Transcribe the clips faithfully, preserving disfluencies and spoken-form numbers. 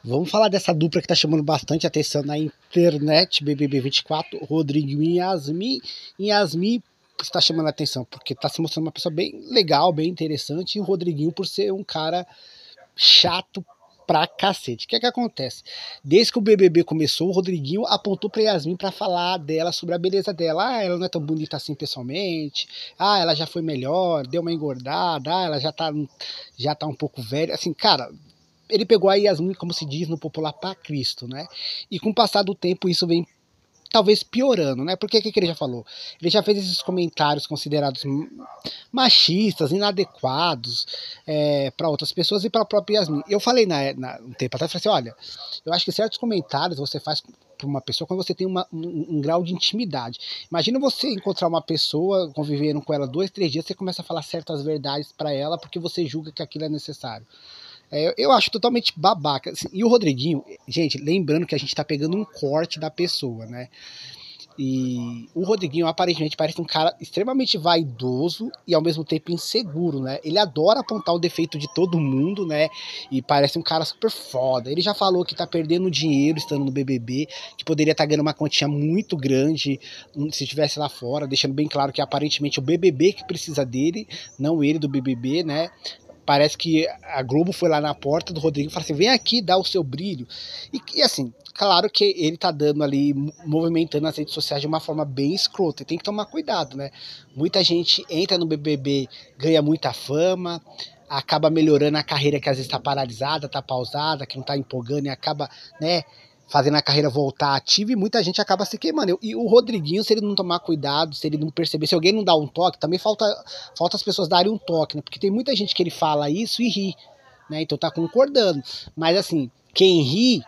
Vamos falar dessa dupla que tá chamando bastante atenção na internet, B B B vinte e quatro, Rodrigo e Yasmin. E Yasmin está chamando a atenção porque tá se mostrando uma pessoa bem legal, bem interessante, e o Rodriguinho por ser um cara chato pra cacete. O que é que acontece? Desde que o B B B começou, o Rodriguinho apontou pra Yasmin pra falar dela, sobre a beleza dela. Ah, ela não é tão bonita assim pessoalmente. Ah, ela já foi melhor, deu uma engordada. Ah, ela já tá, já tá um pouco velha. Assim, cara, ele pegou a Yasmin, como se diz no popular, pra Cristo, né? E com o passar do tempo isso vem talvez piorando, né? Porque o que, que ele já falou? Ele já fez esses comentários considerados machistas, inadequados é, para outras pessoas e para a própria Yasmin. Eu falei na, na, um tempo atrás, falei assim, olha, eu acho que certos comentários você faz para uma pessoa quando você tem uma, um, um grau de intimidade. Imagina você encontrar uma pessoa, convivendo com ela dois, três dias, você começa a falar certas verdades para ela porque você julga que aquilo é necessário. É, eu acho totalmente babaca. Assim, e o Rodriguinho, gente, lembrando que a gente tá pegando um corte da pessoa, né? E o Rodriguinho aparentemente parece um cara extremamente vaidoso e ao mesmo tempo inseguro, né? Ele adora apontar o defeito de todo mundo, né? E parece um cara super foda. Ele já falou que tá perdendo dinheiro estando no B B B, que poderia estar tá ganhando uma quantia muito grande se estivesse lá fora, deixando bem claro que aparentemente o B B B que precisa dele, não ele do B B B, né? Parece que a Globo foi lá na porta do Rodrigo e falou assim, vem aqui dar o seu brilho. E, e assim, claro que ele tá dando ali, movimentando as redes sociais de uma forma bem escrota. E tem que tomar cuidado, né? Muita gente entra no B B B, ganha muita fama, acaba melhorando a carreira que às vezes tá paralisada, tá pausada, que não tá empolgando e acaba, né, fazendo a carreira voltar ativa, e muita gente acaba se queimando. E o Rodriguinho, se ele não tomar cuidado, se ele não perceber, se alguém não dá um toque, também falta, falta as pessoas darem um toque, né? Porque tem muita gente que ele fala isso e ri, né? Então tá concordando. Mas assim, quem ri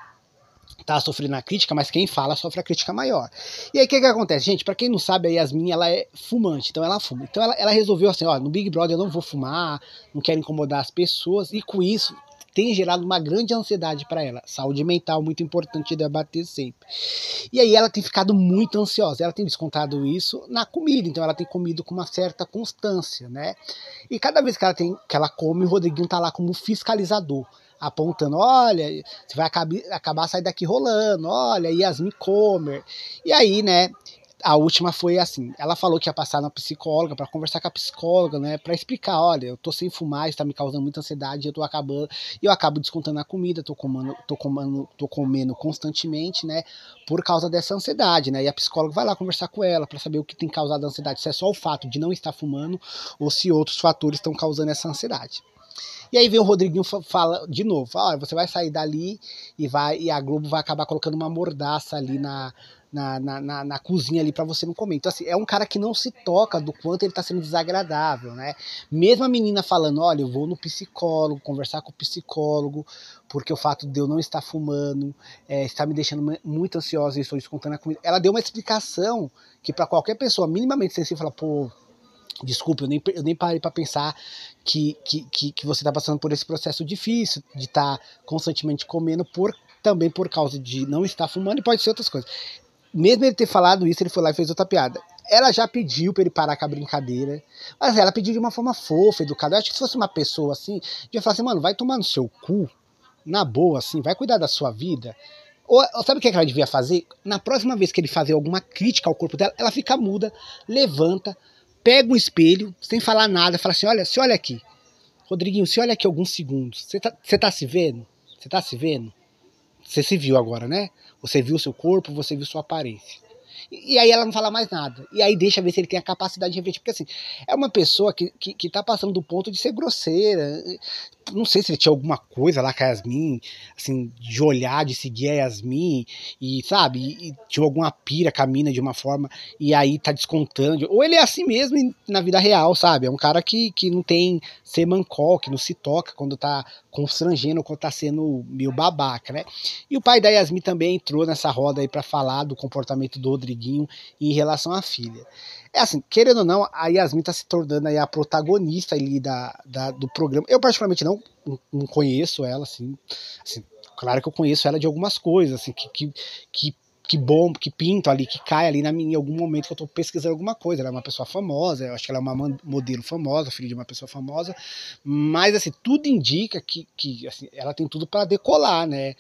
tá sofrendo a crítica, mas quem fala sofre a crítica maior. E aí o que que acontece? Gente, pra quem não sabe, a Yasmin, ela é fumante, então ela fuma. Então ela, ela resolveu assim, ó, no Big Brother eu não vou fumar, não quero incomodar as pessoas, e com isso tem gerado uma grande ansiedade para ela. Saúde mental, muito importante debater sempre. E aí ela tem ficado muito ansiosa, ela tem descontado isso na comida, então ela tem comido com uma certa constância, né? E cada vez que ela, tem, que ela come, o Rodriguinho tá lá como fiscalizador, apontando, olha, você vai acabar, acabar sair daqui rolando, olha, Yasmin Comer. E aí, né, a última foi assim, ela falou que ia passar na psicóloga, para conversar com a psicóloga, né, para explicar, olha, eu tô sem fumar, isso tá me causando muita ansiedade, eu tô acabando, eu acabo descontando a comida, tô comendo, tô comendo, tô comendo constantemente, né, por causa dessa ansiedade, né, e a psicóloga vai lá conversar com ela para saber o que tem causado a ansiedade, se é só o fato de não estar fumando ou se outros fatores estão causando essa ansiedade. E aí vem o Rodriguinho fala de novo, ah, você vai sair dali e vai e a Globo vai acabar colocando uma mordaça ali na, na, na, na, na cozinha ali para você não comer. Então assim, é um cara que não se toca do quanto ele tá sendo desagradável, né? Mesmo a menina falando, olha, eu vou no psicólogo, conversar com o psicólogo, porque o fato de eu não estar fumando é, está me deixando muito ansiosa e estou descontando a comida. Ela deu uma explicação que para qualquer pessoa minimamente sensível fala, pô, desculpa, eu nem, eu nem parei para pensar que, que, que, que você está passando por esse processo difícil de estar tá constantemente comendo por, também por causa de não estar fumando, e pode ser outras coisas. Mesmo ele ter falado isso, ele foi lá e fez outra piada. Ela já pediu para ele parar com a brincadeira, mas ela pediu de uma forma fofa, educada. Eu acho que se fosse uma pessoa assim, ia falar assim, mano, vai tomar no seu cu, na boa, assim, vai cuidar da sua vida. Ou, sabe o que ela devia fazer? Na próxima vez que ele fazer alguma crítica ao corpo dela, ela fica muda, levanta, pega um espelho, sem falar nada, fala assim, olha, se olha aqui. Rodriguinho, se olha aqui alguns segundos. Você tá, você tá se vendo? Você tá se vendo? Você se viu agora, né? Você viu seu corpo, você viu sua aparência. E, e aí ela não fala mais nada. E aí deixa ver se ele tem a capacidade de refletir. Porque assim, é uma pessoa que, que, que tá passando do ponto de ser grosseira. Não sei se ele tinha alguma coisa lá com a Yasmin, assim, de olhar, de seguir a Yasmin, e sabe, e, e tinha alguma pira com a mina de uma forma, e aí tá descontando. Ou ele é assim mesmo na vida real, sabe? É um cara que, que não tem semancol, que não se toca quando tá constrangendo, quando tá sendo meio babaca, né? E o pai da Yasmin também entrou nessa roda aí pra falar do comportamento do Rodriguinho em relação à filha. É assim, querendo ou não, a Yasmin tá se tornando aí a protagonista ali da, da, do programa. Eu particularmente não, não conheço ela, assim, assim, claro que eu conheço ela de algumas coisas, assim, que, que, que que bom, que pinto ali, que cai ali na minha, em algum momento que eu tô pesquisando alguma coisa. Ela é uma pessoa famosa, eu acho que ela é uma modelo famosa, filha de uma pessoa famosa, mas assim, tudo indica que, que assim, ela tem tudo para decolar, né?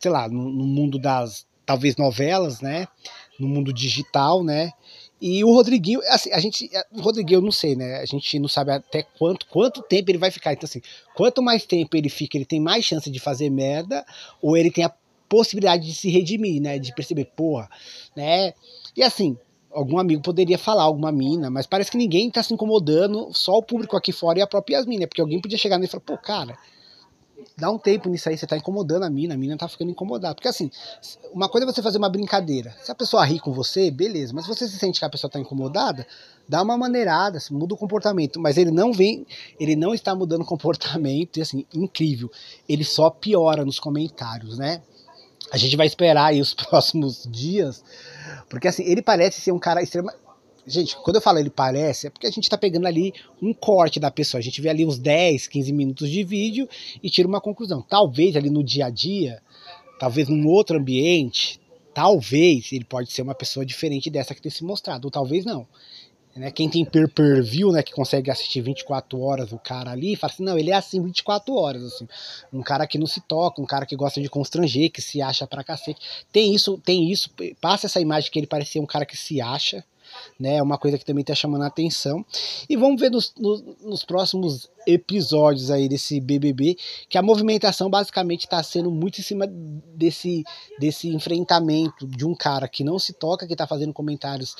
sei lá, no, no mundo das, talvez, novelas, né? No mundo digital, né? E o Rodriguinho, assim, a gente, o Rodriguinho, eu não sei, né? A gente não sabe até quanto, quanto tempo ele vai ficar. Então, assim, quanto mais tempo ele fica, ele tem mais chance de fazer merda, ou ele tem a possibilidade de se redimir, né? De perceber, porra, né? E assim, algum amigo poderia falar, alguma mina, mas parece que ninguém tá se incomodando, só o público aqui fora e a própria Yasmin, né? Porque alguém podia chegar nele e falar, pô, cara, dá um tempo nisso aí, você tá incomodando a mina, a mina tá ficando incomodada. Porque assim, uma coisa é você fazer uma brincadeira. Se a pessoa ri com você, beleza. Mas se você se sente que a pessoa tá incomodada, dá uma maneirada, muda o comportamento. Mas ele não vem, ele não está mudando o comportamento, e assim, incrível. Ele só piora nos comentários, né? A gente vai esperar aí os próximos dias, porque assim, ele parece ser um cara extremamente... Gente, quando eu falo ele parece, é porque a gente tá pegando ali um corte da pessoa. A gente vê ali uns dez, quinze minutos de vídeo e tira uma conclusão. Talvez ali no dia a dia, talvez num outro ambiente, talvez ele pode ser uma pessoa diferente dessa que tem se mostrado, ou talvez não. Né? Quem tem pay-per-view, né, que consegue assistir vinte e quatro horas o cara ali, fala assim, não, ele é assim vinte e quatro horas, assim. Um cara que não se toca, um cara que gosta de constranger, que se acha pra cacete. Tem isso, tem isso, passa essa imagem que ele parecia um cara que se acha, né, é uma coisa que também tá chamando a atenção. E vamos ver nos, nos, nos próximos episódios aí desse B B B, que a movimentação basicamente tá sendo muito em cima desse, desse enfrentamento de um cara que não se toca, que tá fazendo comentários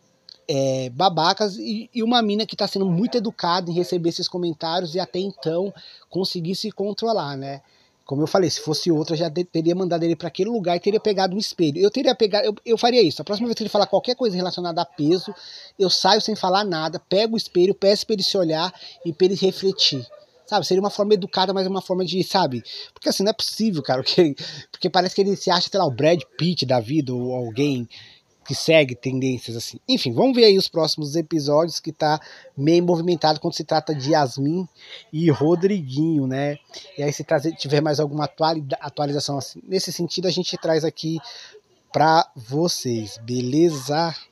É, babacas, e, e uma mina que está sendo muito educada em receber esses comentários e até então conseguir se controlar, né? Como eu falei, se fosse outra, já de, teria mandado ele para aquele lugar e teria pegado um espelho. Eu teria pegado, eu, eu faria isso. A próxima vez que ele falar qualquer coisa relacionada a peso, eu saio sem falar nada, pego o espelho, peço para ele se olhar e para ele refletir. Sabe, seria uma forma educada, mas uma forma de, sabe? Porque assim, não é possível, cara. Porque, porque parece que ele se acha, sei lá, o Brad Pitt da vida, ou alguém que segue tendências assim. Enfim, vamos ver aí os próximos episódios, que tá meio movimentado quando se trata de Yasmin e Rodriguinho, né? E aí, se trazer, tiver mais alguma atualização assim, nesse sentido, a gente traz aqui pra vocês, beleza?